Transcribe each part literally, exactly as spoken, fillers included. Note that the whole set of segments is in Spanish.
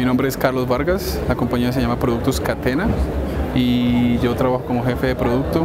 Mi nombre es Carlos Vargas, la compañía se llama Productos Catena y yo trabajo como jefe de producto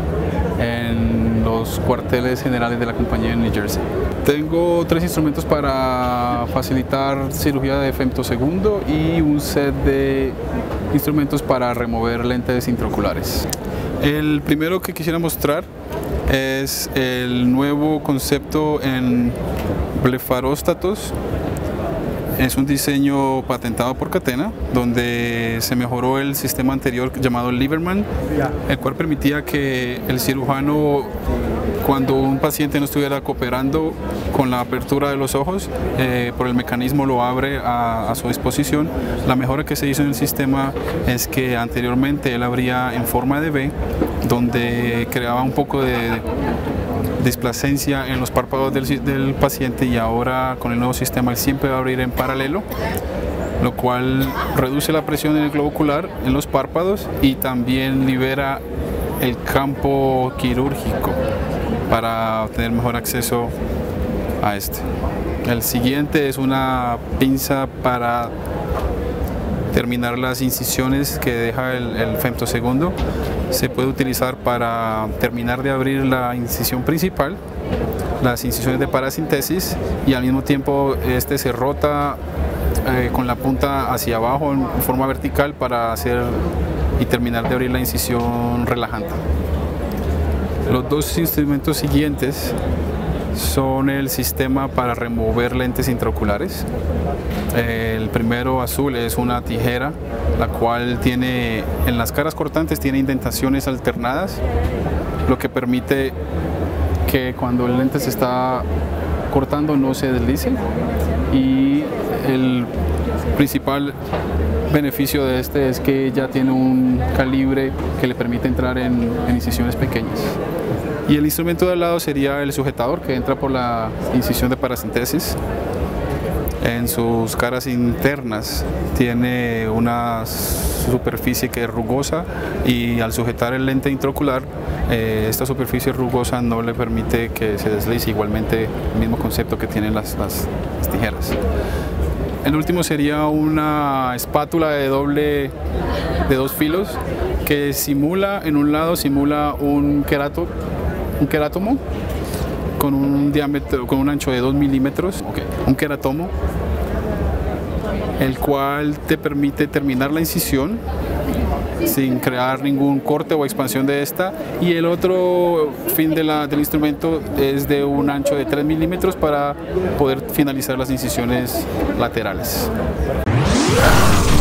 en los cuarteles generales de la compañía en New Jersey. Tengo tres instrumentos para facilitar cirugía de femtosegundo y un set de instrumentos para remover lentes intraoculares. El primero que quisiera mostrar es el nuevo concepto en blefaróstatos. Es un diseño patentado por Catena, donde se mejoró el sistema anterior llamado Lieberman, el cual permitía que el cirujano, cuando un paciente no estuviera cooperando con la apertura de los ojos, eh, por el mecanismo lo abre a, a su disposición. La mejora que se hizo en el sistema es que anteriormente él abría en forma de V, donde creaba un poco de displacencia en los párpados del, del paciente, y ahora con el nuevo sistema él siempre va a abrir en paralelo, lo cual reduce la presión en el globo ocular, en los párpados, y también libera el campo quirúrgico para obtener mejor acceso a este. El siguiente es una pinza para terminar las incisiones que deja el, el femtosegundo. Se puede utilizar para terminar de abrir la incisión principal, las incisiones de parasintesis, y al mismo tiempo este se rota eh, con la punta hacia abajo en forma vertical para hacer y terminar de abrir la incisión relajante. Los dos instrumentos siguientes son el sistema para remover lentes intraoculares. El primero, azul, es una tijera, la cual tiene en las caras cortantes tiene indentaciones alternadas, lo que permite que cuando el lente se está cortando no se deslice, y el principal beneficio de este es que ya tiene un calibre que le permite entrar en, en incisiones pequeñas. Y el instrumento de al lado sería el sujetador, que entra por la incisión de parasintesis. En sus caras internas tiene una superficie que es rugosa, y al sujetar el lente intraocular, eh, esta superficie rugosa no le permite que se deslice. Igualmente el mismo concepto que tienen las, las, las tijeras. El último sería una espátula de doble de dos filos que simula, en un lado simula un querato, un queratomo con un diámetro, con un ancho de dos milímetros, okay. Un queratomo, el cual te permite terminar la incisión sin crear ningún corte o expansión de esta, y el otro fin de la, del instrumento es de un ancho de tres milímetros para poder finalizar las incisiones laterales.